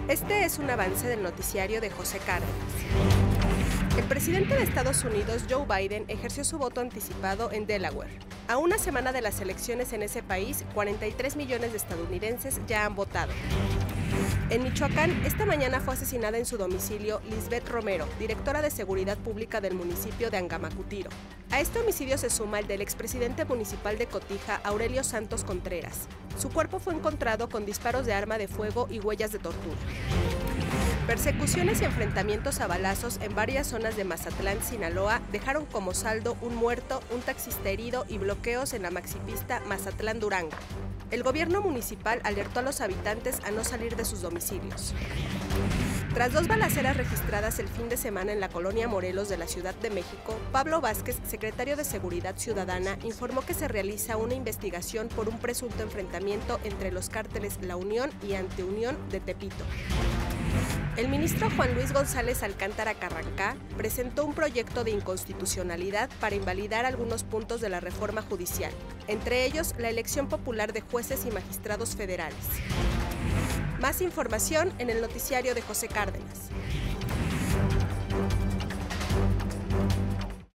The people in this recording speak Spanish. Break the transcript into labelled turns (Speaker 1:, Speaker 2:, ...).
Speaker 1: Este es un avance del noticiario de José Cárdenas. El presidente de Estados Unidos, Joe Biden, ejerció su voto anticipado en Delaware. A una semana de las elecciones en ese país, 43 millones de estadounidenses ya han votado. En Michoacán, esta mañana fue asesinada en su domicilio Lisbeth Romero, directora de Seguridad Pública del municipio de Angamacutiro. A este homicidio se suma el del expresidente municipal de Cotija, Aurelio Santos Contreras. Su cuerpo fue encontrado con disparos de arma de fuego y huellas de tortura. Persecuciones y enfrentamientos a balazos en varias zonas de Mazatlán, Sinaloa, dejaron como saldo un muerto, un taxista herido y bloqueos en la maxipista Mazatlán-Durango. El gobierno municipal alertó a los habitantes a no salir de sus domicilios. Tras 2 balaceras registradas el fin de semana en la colonia Morelos de la Ciudad de México, Pablo Vázquez, secretario de Seguridad Ciudadana, informó que se realiza una investigación por un presunto enfrentamiento entre los cárteles La Unión y Antiunión de Tepito. El ministro Juan Luis González Alcántara Carrancá presentó un proyecto de inconstitucionalidad para invalidar algunos puntos de la reforma judicial, entre ellos la elección popular de jueces y magistrados federales. Más información en el noticiario de José Cárdenas.